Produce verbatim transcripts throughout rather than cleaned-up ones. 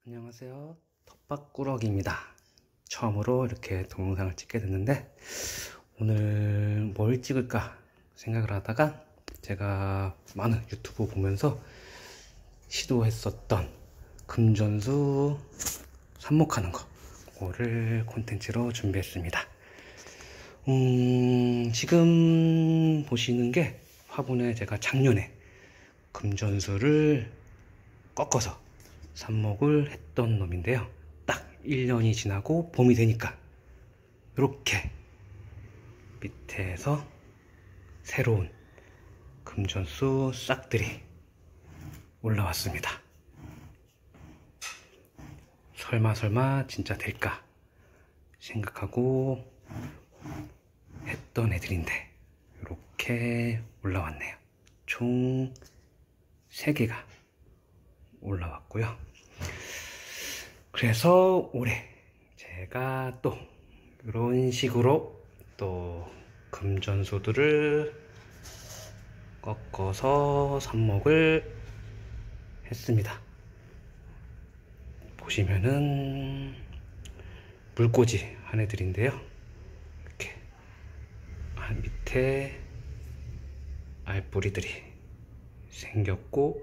안녕하세요, 텃밭꾸러기입니다. 처음으로 이렇게 동영상을 찍게 됐는데 오늘 뭘 찍을까 생각을 하다가 제가 많은 유튜브 보면서 시도했었던 금전수 삽목하는 거, 그거를 콘텐츠로 준비했습니다. 음, 지금 보시는 게 화분에 제가 작년에 금전수를 꺾어서 삽목을 했던 놈인데요. 딱 일 년이 지나고 봄이 되니까 이렇게 밑에서 새로운 금전수 싹들이 올라왔습니다. 설마 설마 진짜 될까 생각하고 했던 애들인데 이렇게 올라왔네요. 총 세 개가 올라왔고요. 그래서 올해 제가 또 이런 식으로 또 금전수들을 꺾어서 삽목을 했습니다. 보시면은 물꽂이 한 애들인데요. 이렇게 밑에 알뿌리들이 생겼고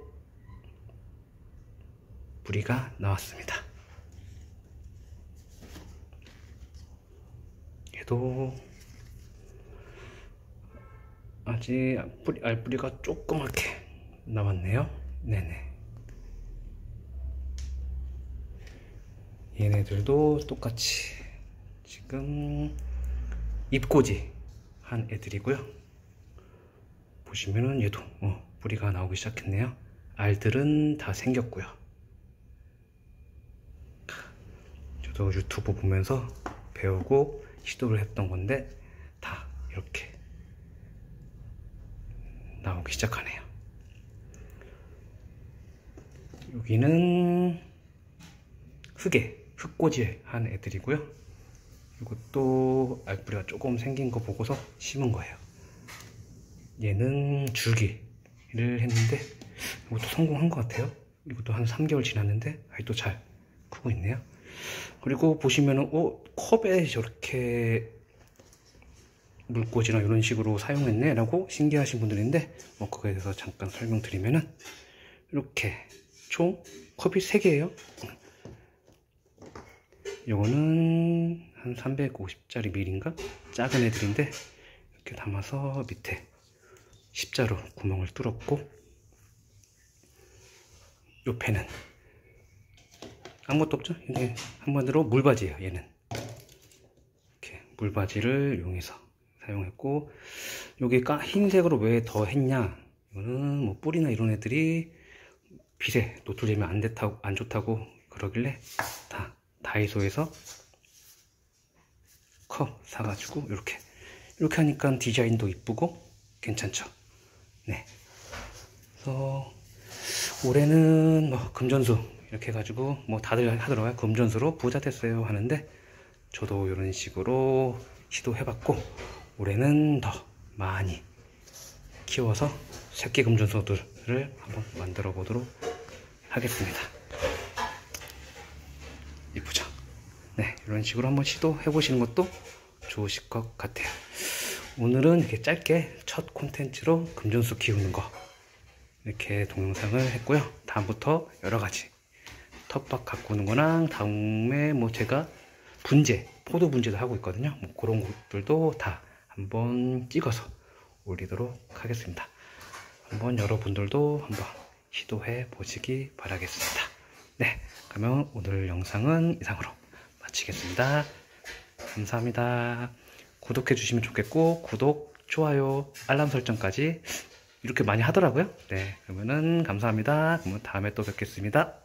뿌리가 나왔습니다. 얘도 아직 알뿌리, 알뿌리가 조그맣게 남았네요. 네네. 얘네들도 똑같이 지금 잎꽂이 한 애들이고요. 보시면은 얘도 어, 뿌리가 나오기 시작했네요. 알들은 다 생겼고요. 저도 유튜브 보면서 배우고 시도를 했던 건데 다 이렇게 나오기 시작하네요. 여기는 흙에 흙꽂이 한 애들이고요. 이것도 알뿌리가 조금 생긴 거 보고서 심은 거예요. 얘는 줄기를 했는데 이것도 성공한 것 같아요. 이것도 한 삼 개월 지났는데 아직도 잘 크고 있네요. 그리고 보시면은 어, 컵에 저렇게 물꽂이나 이런 식으로 사용했네 라고 신기하신 분들인데 뭐 그거에 대해서 잠깐 설명드리면은 이렇게 총 컵이 세 개예요. 요거는 한 삼백오십 짜리 밀인가 작은 애들인데 이렇게 담아서 밑에 십자로 구멍을 뚫었고, 요 펜은 아무것도 없죠. 이게 한마디로 물바지예요. 얘는 이렇게 물바지를 이용해서 사용했고, 여기 흰색으로 왜 더 했냐, 이거는 뭐 뿌리나 이런 애들이 빛에 노출되면 안 좋다고, 안 좋다고 그러길래 다 다이소에서 컵 사가지고 이렇게 이렇게 하니까 디자인도 이쁘고 괜찮죠. 네. 그래서 올해는 뭐 금전수 이렇게 해가지고 뭐 다들 하더라고요. 금전수로 부자 됐어요 하는데 저도 이런 식으로 시도해봤고 올해는 더 많이 키워서 새끼 금전수들을 한번 만들어 보도록 하겠습니다. 이쁘죠? 네, 이런 식으로 한번 시도해 보시는 것도 좋으실 것 같아요. 오늘은 이렇게 짧게 첫 콘텐츠로 금전수 키우는 거 이렇게 동영상을 했고요. 다음부터 여러가지 텃밭 가꾸는 거랑 다음에 뭐 제가 분재, 포도 분재도 하고 있거든요. 뭐 그런 것들도 다 한번 찍어서 올리도록 하겠습니다. 한번 여러분들도 한번 시도해 보시기 바라겠습니다. 네, 그러면 오늘 영상은 이상으로 마치겠습니다. 감사합니다. 구독해 주시면 좋겠고 구독, 좋아요, 알람 설정까지 이렇게 많이 하더라고요. 네, 그러면은 감사합니다. 그러면 다음에 또 뵙겠습니다.